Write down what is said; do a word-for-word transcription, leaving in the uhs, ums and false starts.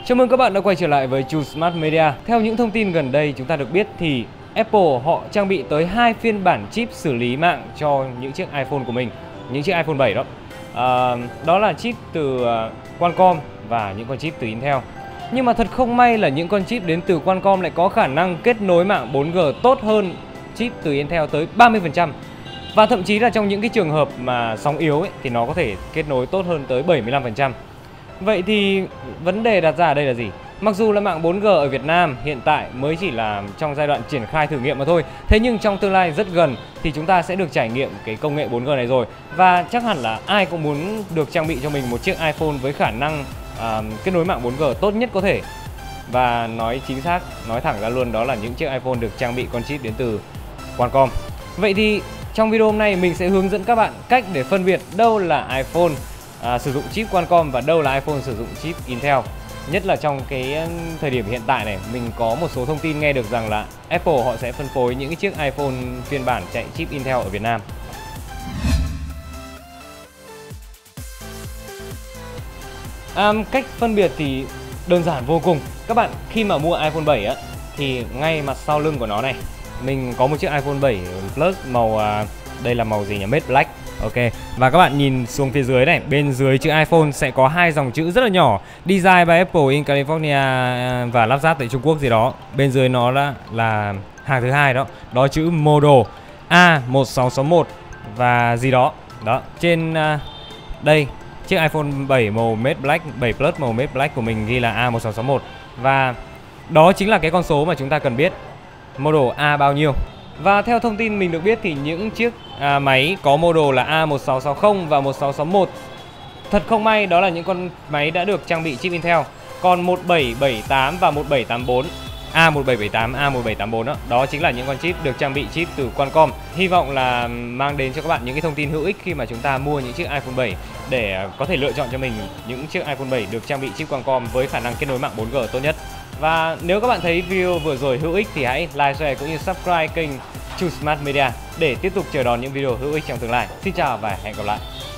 Chào mừng các bạn đã quay trở lại với True Smart Media. Theo những thông tin gần đây chúng ta được biết thì Apple họ trang bị tới hai phiên bản chip xử lý mạng cho những chiếc iPhone của mình, những chiếc iPhone bảy đó. À, đó là chip từ Qualcomm và những con chip từ Intel. Nhưng mà thật không may là những con chip đến từ Qualcomm lại có khả năng kết nối mạng bốn G tốt hơn chip từ Intel tới ba mươi phần trăm. Và thậm chí là trong những cái trường hợp mà sóng yếu ấy, thì nó có thể kết nối tốt hơn tới bảy mươi lăm phần trăm. Vậy thì vấn đề đặt ra ở đây là gì? Mặc dù là mạng bốn G ở Việt Nam hiện tại mới chỉ là trong giai đoạn triển khai thử nghiệm mà thôi. Thế nhưng trong tương lai rất gần thì chúng ta sẽ được trải nghiệm cái công nghệ bốn G này rồi. Và chắc hẳn là ai cũng muốn được trang bị cho mình một chiếc iPhone với khả năng à, kết nối mạng bốn G tốt nhất có thể. Và nói chính xác, nói thẳng ra luôn đó là những chiếc iPhone được trang bị con chip đến từ Qualcomm. Vậy thì trong video hôm nay mình sẽ hướng dẫn các bạn cách để phân biệt đâu là iPhone À, sử dụng chip Qualcomm và đâu là iPhone sử dụng chip Intel. Nhất là trong cái thời điểm hiện tại này, mình có một số thông tin nghe được rằng là Apple họ sẽ phân phối những cái chiếc iPhone phiên bản chạy chip Intel ở Việt Nam. À, cách phân biệt thì đơn giản vô cùng. Các bạn khi mà mua iPhone bảy á, thì ngay mặt sau lưng của nó này, mình có một chiếc iPhone bảy Plus màu à, đây là màu gì nhỉ? Matte Black. Ok, và các bạn nhìn xuống phía dưới này, bên dưới chữ iPhone sẽ có hai dòng chữ rất là nhỏ: Design by Apple in California và lắp ráp tại Trung Quốc gì đó. Bên dưới nó là, là hàng thứ hai đó, đó chữ Model A một sáu sáu một và gì đó. Đó, trên uh, đây, chiếc iPhone bảy màu Matte Black, bảy Plus màu Matte Black của mình ghi là A một sáu sáu một. Và đó chính là cái con số mà chúng ta cần biết, Model A bao nhiêu. Và theo thông tin mình được biết thì những chiếc à, máy có model là A một sáu sáu không và một sáu sáu một, thật không may đó là những con máy đã được trang bị chip Intel. Còn một bảy bảy tám và một bảy tám bốn, A một bảy bảy tám, A một bảy tám bốn đó, đó chính là những con chip được trang bị chip từ Qualcomm. Hy vọng là mang đến cho các bạn những cái thông tin hữu ích khi mà chúng ta mua những chiếc iPhone bảy để có thể lựa chọn cho mình những chiếc iPhone bảy được trang bị chip Qualcomm với khả năng kết nối mạng bốn G tốt nhất. Và nếu các bạn thấy video vừa rồi hữu ích thì hãy like, share cũng như subscribe kênh True Smart Media để tiếp tục chờ đón những video hữu ích trong tương lai. Xin chào và hẹn gặp lại.